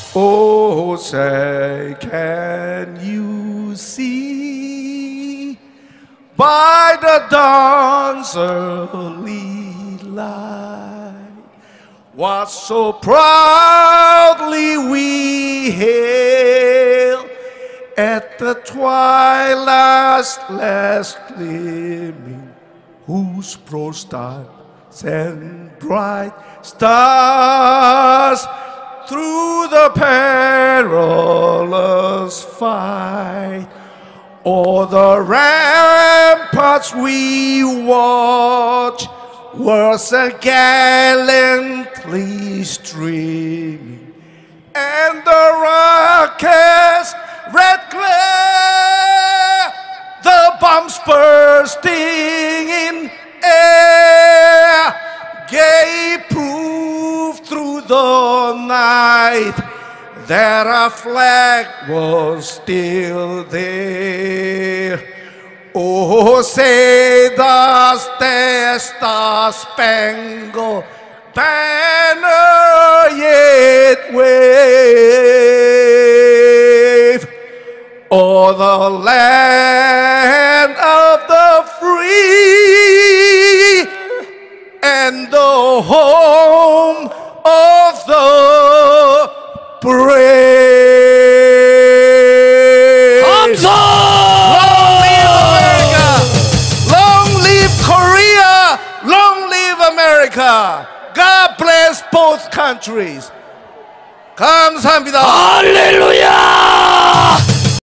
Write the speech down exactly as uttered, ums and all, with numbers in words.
Oh, say, can you see by the dawn's early light what so proudly we hail at the twilight's last gleaming, whose broad stars and bright stars through the perilous fight, o'er the ramparts we watch, was a gallantly streaming, and the rocket's red glare, the bombs bursting in air, gave proof through the night that our flag was still there. Oh, say does the Star-Spangled Banner yet wave o'er the land of the free and the home of the brave. 감사! Long live America! Long live Korea! Long live America! God bless both countries. 감사합니다. 할렐루야!